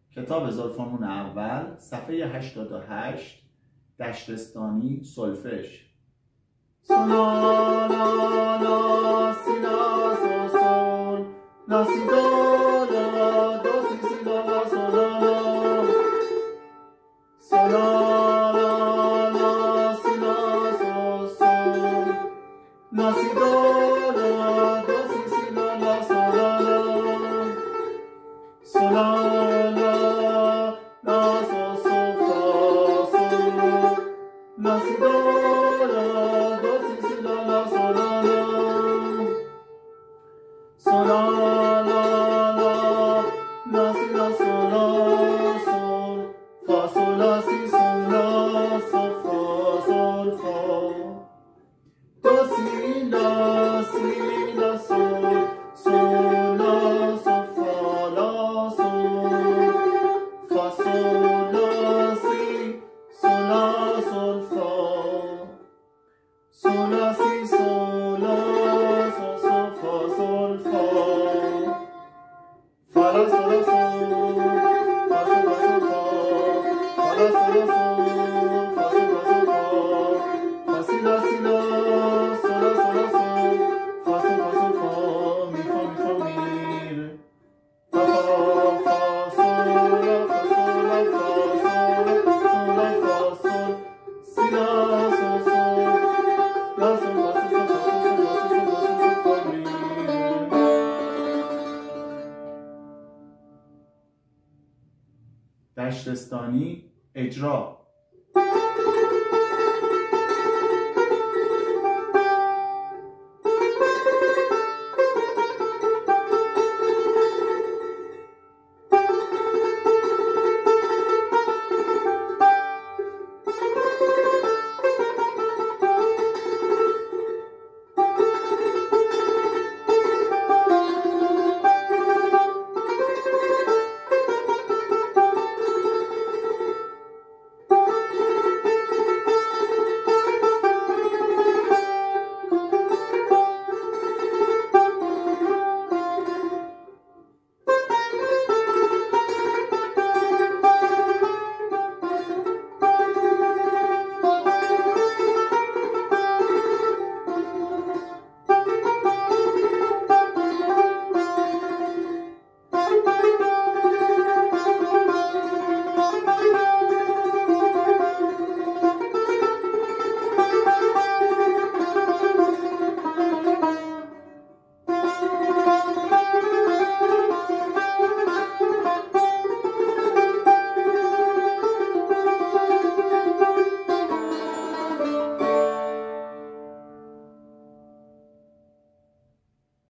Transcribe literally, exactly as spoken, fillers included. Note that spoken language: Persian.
کتاب ذوالفنون اول صفحه هشتاد و هشت دشتستانی سلفش. سونا لا لا سی لا سو سول لا سی دو لا دو سی سی لا لا سونا لا سونا لا لا سی لا سو سول لا سی دو لا دو سی سی لا لا سونا لا سونا La si do la do si si la la so la la so la la la la si la so la sol fa sol la si so la so fa sol fa do si la si la sol sol la so fa la sol fa sol la si sol la sol fa sol la si sol la sol sol fa sol fa fa la sol la sol fa sol fa sol fa fa la sol la sol fa sol fa sol fa fa si la si la sol la sol la sol fa sol fa sol fa mi fa mi fa mi fa fa fa sol la fa sol la fa sol sol la fa sol si la sol sol la sol fa sol fa sol sol la sol sol la sol fa mi. دشتستانی اجرا.